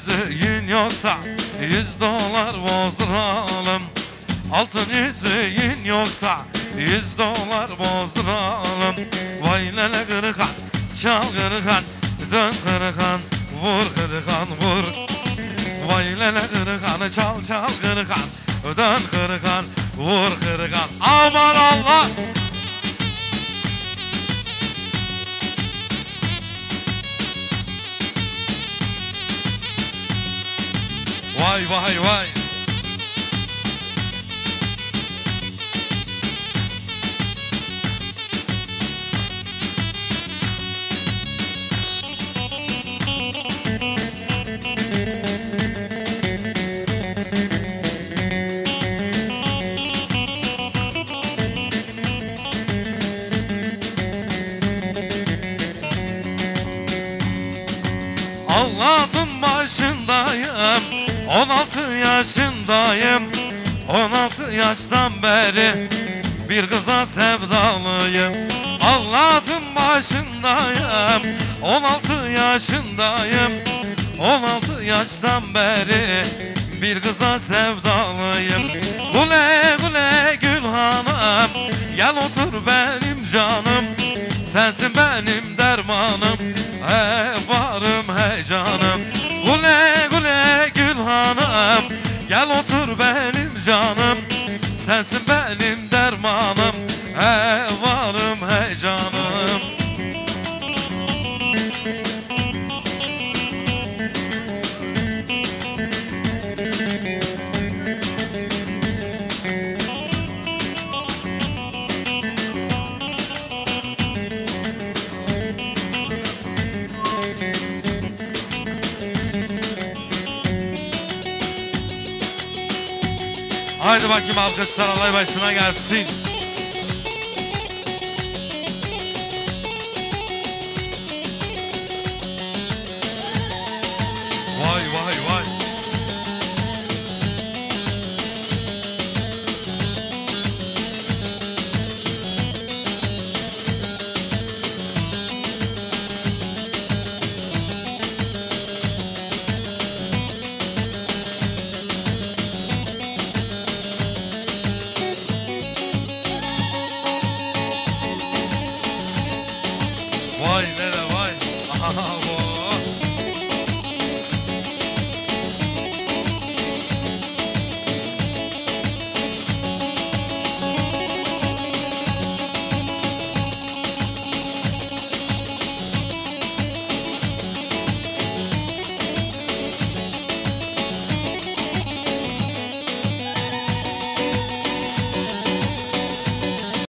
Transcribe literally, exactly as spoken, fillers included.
yüzüğün yoksa yüz dolar bozduralım. Altın yüzüğün yoksa yüz dolar bozduralım. Vay lele kırıkan, çal kırıkan, dön kırıkan, vur kırıkan vur. Vay lele kırıkan, çal çal kırıkan, dön kırıkan, vur kırıkan. Aman Allah! Vay vay vay! Allah'ın başındayım, on altı yaşındayım. On altı yaştan beri bir kıza sevdalıyım. Allah'ın başındayım, on altı yaşındayım. On altı yaştan beri bir kıza sevdalıyım. Güle güle Gül Hanım, gel otur benim canım. Sensin benim dermanım, he varım he canım. Güle güle Gül Hanım, gel otur benim canım. Sensin benim dermanım, he varım he canım. Haydi bakayım alkışlar alay başına gelsin. Vay vay vay. Vay ne